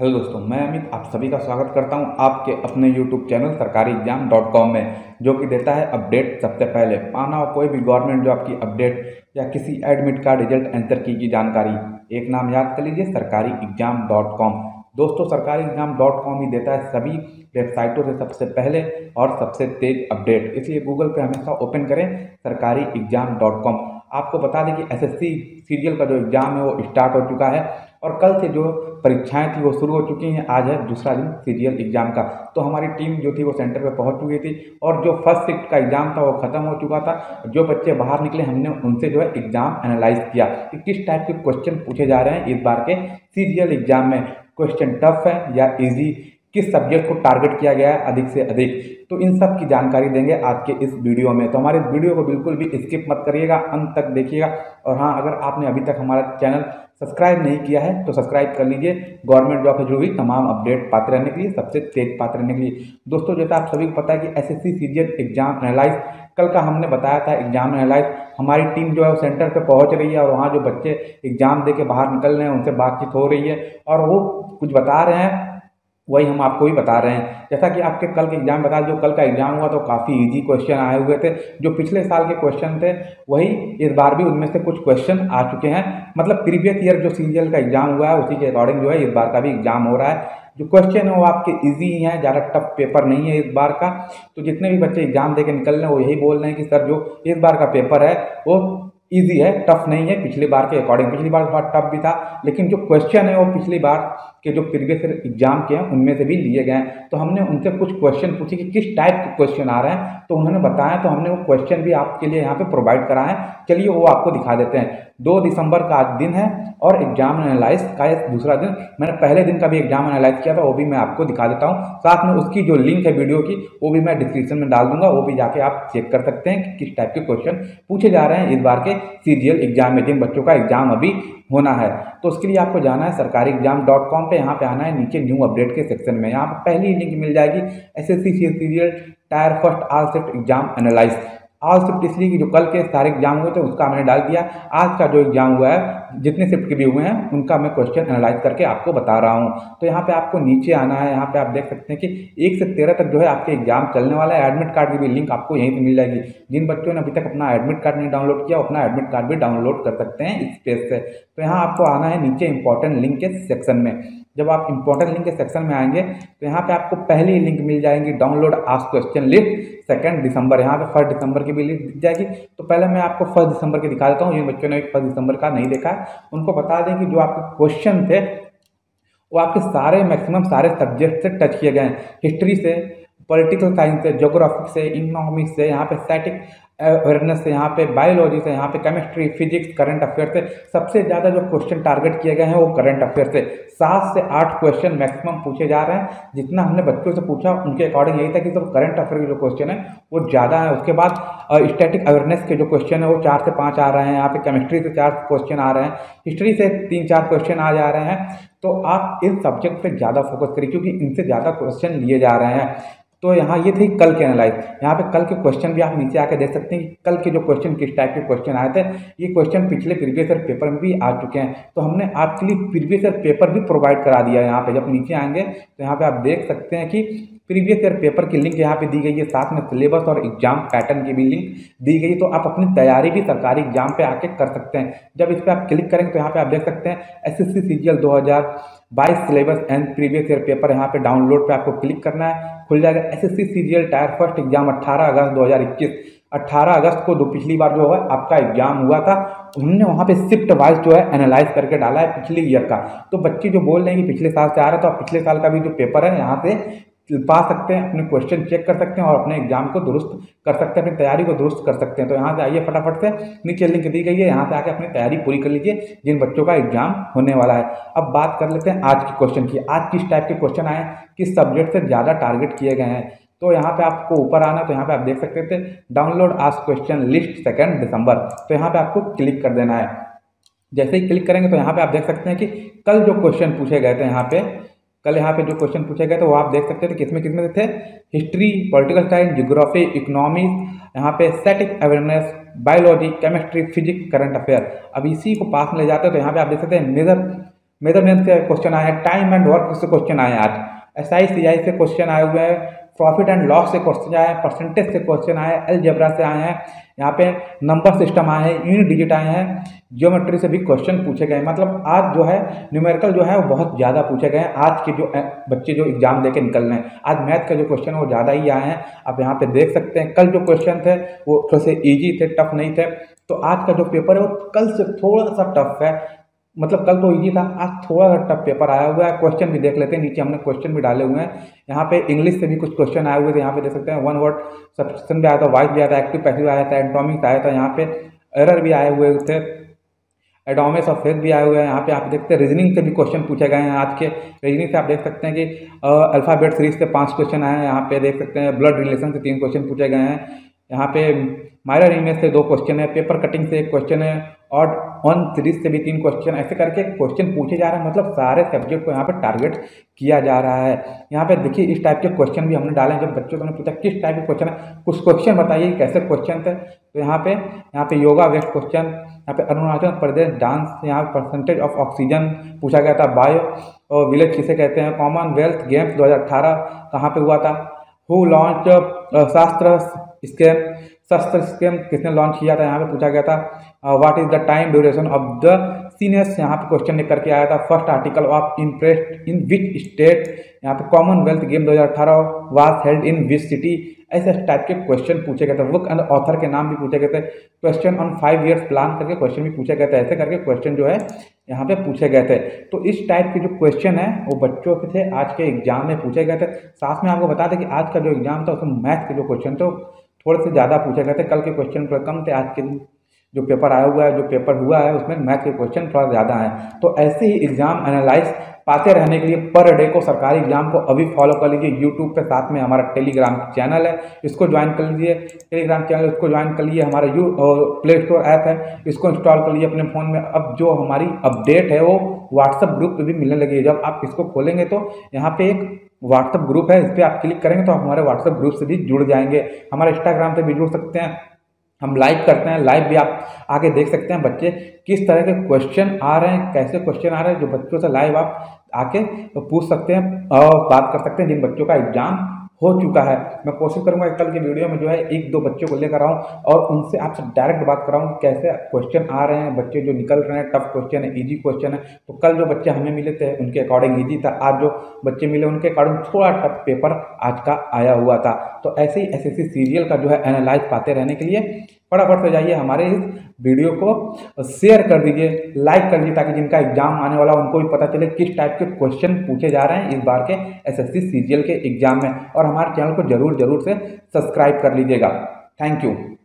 Hello दोस्तों, मैं अमित आप सभी का स्वागत करता हूं आपके अपने यूट्यूब चैनल सरकारी एग्जाम.com में, जो कि देता है अपडेट सबसे पहले। पाना हो कोई भी गवर्नमेंट जॉब की अपडेट या किसी एडमिट कार्ड रिजल्ट आंसर की जानकारी, एक नाम याद कर लीजिए, सरकारी एग्जाम.com। दोस्तों, सरकारी एग्जाम.com ही देता है सभी वेबसाइटों से सबसे पहले और सबसे तेज अपडेट। इसलिए गूगल पे हमेशा ओपन करें सरकारी एग्जाम.com। आपको बता दें कि एसएससी सीरियल का जो एग्ज़ाम है वो स्टार्ट हो चुका है और कल से जो परीक्षाएं थी वो शुरू हो चुकी हैं। आज है दूसरा दिन सीरियल एग्ज़ाम का। तो हमारी टीम जो थी वो सेंटर पे पहुंच चुकी थी और जो फर्स्ट शिफ्ट का एग्ज़ाम था वो ख़त्म हो चुका था। जो बच्चे बाहर निकले हमने उनसे जो है एग्ज़ाम एनालाइज किया कि किस टाइप के क्वेश्चन पूछे जा रहे हैं इस बार के सीरियल एग्ज़ाम में। क्वेश्चन टफ है या ईजी, किस सब्जेक्ट को टारगेट किया गया है अधिक से अधिक, तो इन सब की जानकारी देंगे आज के इस वीडियो में। तो हमारे इस वीडियो को बिल्कुल भी स्किप मत करिएगा, अंत तक देखिएगा। और हाँ, अगर आपने अभी तक हमारा चैनल सब्सक्राइब नहीं किया है तो सब्सक्राइब कर लीजिए गवर्नमेंट जॉब से जुड़ी हुई तमाम अपडेट पाते रहने के लिए, सबसे तेज पाते रहने के लिए। दोस्तों, जैसा आप सभी को पता है कि एसएससी सीरियल एग्जाम एनालाइज कल का हमने बताया था। एग्जाम एनालाइज हमारी टीम जो है वो सेंटर पे पहुंच रही है और वहाँ जो बच्चे एग्जाम दे के बाहर निकल रहे हैं उनसे बातचीत हो रही है और वो कुछ बता रहे हैं, वही हम आपको भी बता रहे हैं। जैसा कि आपके कल के एग्जाम बता, जो कल का एग्जाम हुआ तो काफ़ी इजी क्वेश्चन आए हुए थे। जो पिछले साल के क्वेश्चन थे वही इस बार भी उनमें से कुछ क्वेश्चन आ चुके हैं। मतलब प्रीवियस ईयर जो सीरियल का एग्जाम हुआ है उसी के अकॉर्डिंग जो है इस बार का भी एग्जाम हो रहा है। जो क्वेश्चन है वो आपके इजी ही हैं, ज़्यादा टफ पेपर नहीं है इस बार का। तो जितने भी बच्चे एग्जाम दे के निकल रहे हैं वो यही बोल रहे हैं कि सर जो इस बार का पेपर है वो इजी है, टफ नहीं है पिछली बार के अकॉर्डिंग। पिछली बार थोड़ा टफ भी था, लेकिन जो क्वेश्चन है वो पिछली बार के जो प्रीवियस एग्जाम के हैं उनमें से भी लिए गए हैं। तो हमने उनसे कुछ क्वेश्चन पूछे कि किस टाइप के क्वेश्चन आ रहे हैं, तो उन्होंने बताया। तो हमने वो क्वेश्चन भी आपके लिए यहाँ पे प्रोवाइड करा है। चलिए वो आपको दिखा देते हैं। 2 दिसंबर का आज दिन है और एग्जाम एनालाइज का दूसरा दिन। मैंने पहले दिन का भी एग्जाम एनालाइज किया था, वो भी मैं आपको दिखा देता हूँ। साथ में उसकी जो लिंक है वीडियो की वो भी मैं डिस्क्रिप्शन में डाल दूंगा, वो भी जाके आप चेक कर सकते हैं कि किस टाइप के क्वेश्चन पूछे जा रहे हैं इस बार के सीरियल एग्जाम में, जिन बच्चों का एग्जाम अभी होना है। तो उसके लिए आपको जाना है सरकारी एग्जाम.com पे। यहाँ पे आना है नीचे न्यू अपडेट के सेक्शन में। यहाँ पे पहली लिंक मिल जाएगी SSC serial tier first all shift exam analyse. All shift इसलिए कि जो कल के सारे एग्जाम हुए थे उसका मैंने डाल दिया। आज का जो एग्जाम हुआ है, जितने शिफ्ट के भी हुए हैं उनका मैं क्वेश्चन एनालाइज करके आपको बता रहा हूँ। तो यहाँ पे आपको नीचे आना है। यहाँ पे आप देख सकते हैं कि 1 से 13 तक जो है आपके एग्जाम चलने वाला है। एडमिट कार्ड की भी लिंक आपको यहीं पे मिल जाएगी। जिन बच्चों ने अभी तक अपना एडमिट कार्ड नहीं डाउनलोड किया, अपना एडमिट कार्ड भी डाउनलोड कर सकते हैं इस पेज से। तो यहाँ आपको आना है नीचे इंपॉर्टेंट लिंक के सेक्शन में। जब आप इंपॉर्टेंट लिंक के सेक्शन में आएंगे तो यहाँ पे आपको पहली लिंक मिल जाएगी डाउनलोड आस्क क्वेश्चन लिस्ट 2 दिसंबर। यहाँ पे 1 दिसंबर की भी लिस्ट दिख जाएगी। तो पहले मैं आपको 1 दिसंबर की दिखा देता हूँ। जिन बच्चों ने 1 दिसंबर का नहीं देखा है उनको बता दें कि जो आपके क्वेश्चन थे वो आपके सारे मैक्सिमम सारे सब्जेक्ट से टच किए गए हैं। हिस्ट्री से, पॉलिटिकल साइंस से, ज्योग्राफी से, इकोनॉमिक्स से, यहाँ पे स्टैटिक अवेयरनेस से, यहाँ पे बायोलॉजी से, यहाँ पे केमिस्ट्री, फिजिक्स, करंट अफेयर से सबसे ज़्यादा जो क्वेश्चन टारगेट किए गए हैं वो करंट अफेयर से 7 से 8 क्वेश्चन मैक्सिमम पूछे जा रहे हैं। जितना हमने बच्चों से पूछा उनके अकॉर्डिंग यही था कि सब करंट अफेयर के जो क्वेश्चन है वो ज़्यादा है। उसके बाद स्टैटिक अवेयरनेस के जो क्वेश्चन है वो 4 से 5 आ रहे हैं। यहाँ पे केमिस्ट्री से 4 क्वेश्चन आ रहे हैं, हिस्ट्री से 3-4 क्वेश्चन आ जा रहे हैं। तो आप इन सब्जेक्ट पे ज़्यादा फोकस करिए क्योंकि इनसे ज़्यादा क्वेश्चन लिए जा रहे हैं। तो यहाँ ये थी कल के एनालाइज। यहाँ पे कल के क्वेश्चन भी आप नीचे आके देख सकते हैं कि कल के जो क्वेश्चन किस टाइप के क्वेश्चन आए थे। ये क्वेश्चन पिछले प्रीवियस ईयर पेपर में भी आ चुके हैं। तो हमने आपके लिए प्रीवियस ईयर पेपर भी प्रोवाइड करा दिया है। यहाँ पे जब नीचे आएंगे तो यहाँ पे आप देख सकते हैं कि प्रीवियस ईयर पेपर की लिंक यहाँ पे दी गई है, साथ में सिलेबस और एग्जाम पैटर्न की भी लिंक दी गई। तो आप अपनी तैयारी भी सरकारी एग्जाम पे आके कर सकते हैं। जब इस पर आप क्लिक करेंगे तो यहाँ पे आप देख सकते हैं SSC serial 2022 syllabus and previous year paper. यहाँ पे डाउनलोड पे आपको क्लिक करना है, खुल जाएगा। SSC serial tier first exam 18 अगस्त 2021। 18 अगस्त को पिछली बार जो है आपका एग्जाम हुआ था, उन्होंने वहाँ पे शिफ्ट वाइज जो है एनालाइज करके डाला है पिछले ईयर का। तो बच्चे जो बोल रहे हैं कि पिछले साल से आ रहा है, तो आप पिछले साल का भी जो पेपर है यहाँ से पा सकते हैं, अपने क्वेश्चन चेक कर सकते हैं और अपने एग्जाम को दुरुस्त कर सकते हैं, अपनी तैयारी को दुरुस्त कर सकते हैं। तो यहाँ से आइए फटाफट से, नीचे लिंक दी गई है, यहाँ से आके अपनी तैयारी पूरी कर लीजिए जिन बच्चों का एग्जाम होने वाला है। अब बात कर लेते हैं आज के क्वेश्चन की। आज किस टाइप के क्वेश्चन आए, किस सब्जेक्ट से ज़्यादा टारगेट किए गए हैं। तो यहाँ पे आपको ऊपर आना, तो यहाँ पे आप देख सकते थे डाउनलोड आस्क क्वेश्चन लिस्ट 2 दिसंबर। तो यहाँ पे आपको क्लिक कर देना है। जैसे ही क्लिक करेंगे तो यहाँ पे आप देख सकते हैं कि कल जो क्वेश्चन पूछे गए थे, कल यहाँ पे जो क्वेश्चन पूछे गए थे वो आप देख सकते थे किसमें किसमें थे। History, political science, geography, economics, यहाँ पे static awareness, biology, chemistry, physics, current affair. अब इसी को पास में ले जाते हैं तो यहाँ पे आप देख सकते हैं मेजरमेंट से क्वेश्चन आए हैं, टाइम एंड वर्क से क्वेश्चन आए हैं आज, SI CI से क्वेश्चन आए हुए हैं, प्रॉफिट एंड लॉस से क्वेश्चन आए हैं, परसेंटेज से क्वेश्चन आए हैं, अलजेब्रा से आए हैं, यहाँ पे नंबर सिस्टम आए हैं, यूनिट डिजिट आए हैं, ज्योमेट्री से भी क्वेश्चन पूछे गए हैं। मतलब आज जो है न्यूमेरिकल जो है वो बहुत ज़्यादा पूछे गए हैं। आज के जो बच्चे जो एग्जाम देके निकल रहे हैं, आज मैथ का जो क्वेश्चन है वो ज़्यादा ही आए हैं। आप यहाँ पे देख सकते हैं कल जो क्वेश्चन थे वो थोड़े से ईजी थे, टफ नहीं थे। तो आज का जो पेपर है वो कल से थोड़ा सा टफ है, मतलब कल तो इजी था, आज थोड़ा सा टफ पेपर आया हुआ है। क्वेश्चन भी देख लेते हैं, नीचे हमने क्वेश्चन भी डाले हुए हैं। यहाँ पे इंग्लिश से भी कुछ क्वेश्चन आए हुए थे, यहाँ पे देख सकते हैं, वन वर्ड सब्सक्रिप्शन भी आया था, वाइज भी आया था, एक्टिव पैसिव आया था, एंटोमिक्स आया था, यहाँ पे एरर भी आए हुए थे, एडोमेस ऑफ फेथ भी आए हुए हैं। यहाँ पे आप देखते हैं रीजनिंग से भी क्वेश्चन पूछे गए हैं। आज के रीजनिंग से आप देख सकते हैं कि अल्फ़ाबेट सीरीज से 5 क्वेश्चन आए हैं। यहाँ पे देख सकते हैं ब्लड रिलेशन से 3 क्वेश्चन पूछे गए हैं। यहाँ पे माइरर इमेज से 2 क्वेश्चन है, पेपर कटिंग से 1 क्वेश्चन है, और वन सीरीज से भी 3 क्वेश्चन, ऐसे करके क्वेश्चन पूछे जा रहे हैं। मतलब सारे सब्जेक्ट को यहाँ पे टारगेट किया जा रहा है। यहाँ पे देखिए इस टाइप के क्वेश्चन भी हमने डाले हैं। जब बच्चों को पूछा किस टाइप के क्वेश्चन है, कुछ क्वेश्चन बताइए कैसे क्वेश्चन थे, तो यहाँ पे योगा वेस्ट क्वेश्चन, यहाँ पे अरुणाचल प्रदेश डांस, यहाँ परसेंटेज ऑफ ऑक्सीजन पूछा गया था, बायो और विलेज किसे कहते हैं, कॉमनवेल्थ गेम्स 2018 कहाँ पे हुआ था, हु लॉन्च शस्त्र स्केम किसने लॉन्च किया था, यहाँ पे पूछा गया था, what is the time duration of the seniors, यहाँ पे क्वेश्चन निकल करके आया था, first article of impressed in which state, यहाँ पे Commonwealth game 2018 was held in which city. ऐसे टाइप के क्वेश्चन पूछे गए थे। बुक एंड ऑथर के नाम भी पूछे गए थे। क्वेश्चन ऑन 5 ईयर्स प्लान करके क्वेश्चन भी पूछे गए थे। ऐसे करके क्वेश्चन जो है यहाँ पे पूछे गए थे। तो इस टाइप के जो क्वेश्चन है वो बच्चों के थे, आज के एग्जाम में पूछे गए थे। साथ में आपको बता दें कि आज का जो एग्जाम था उसमें मैथ के जो क्वेश्चन थे थोड़े से ज़्यादा पूछे गए थे। कल के क्वेश्चन थोड़े कम थे, आज के जो पेपर आया हुआ है, जो पेपर हुआ है उसमें मैथ के क्वेश्चन थोड़ा ज़्यादा हैं। तो ऐसे ही एग्जाम एनालाइज पाते रहने के लिए पर डे को सरकारी एग्जाम को अभी फॉलो कर लीजिए यूट्यूब पे। साथ में हमारा टेलीग्राम चैनल है, इसको ज्वाइन कर लीजिए। टेलीग्राम चैनल इसको ज्वाइन कर लीजिए। हमारा प्ले स्टोर ऐप है, इसको इंस्टॉल कर लीजिए अपने फ़ोन में। अब जो हमारी अपडेट है वो व्हाट्सअप ग्रुप पे भी मिलने लगी है। जब आप इसको खोलेंगे तो यहाँ पे एक व्हाट्सअप ग्रुप है, इस पर आप क्लिक करेंगे तो आप हमारे व्हाट्सअप ग्रुप से भी जुड़ जाएंगे। हमारे इंस्टाग्राम से भी जुड़ सकते हैं, हम लाइव करते हैं, लाइव भी आप आके देख सकते हैं बच्चे किस तरह के क्वेश्चन आ रहे हैं, कैसे क्वेश्चन आ रहे हैं। जो बच्चों से लाइव आप आके पूछ सकते हैं और बात कर सकते हैं जिन बच्चों का एग्जाम हो चुका है। मैं कोशिश करूंगा कल के वीडियो में जो है 1-2 बच्चों को लेकर आऊँ और उनसे आपसे डायरेक्ट बात कराऊँ कि कैसे क्वेश्चन आ रहे हैं, बच्चे जो निकल रहे हैं, टफ क्वेश्चन है, इजी क्वेश्चन है। तो कल जो बच्चे हमें मिले थे उनके अकॉर्डिंग इजी था, आज जो बच्चे मिले उनके अकॉर्डिंग थोड़ा टफ पेपर आज का आया हुआ था। तो ऐसे ही SSC सीरियल का जो है एनालाइज पाते रहने के लिए फटाफट से जाइए हमारे इस वीडियो को शेयर कर दीजिए, लाइक कर दीजिए, ताकि जिनका एग्जाम आने वाला उनको भी पता चले किस टाइप के क्वेश्चन पूछे जा रहे हैं इस बार के SSC सीरियल के एग्जाम में। और हमारे चैनल को जरूर से सब्सक्राइब कर लीजिएगा। Thank you.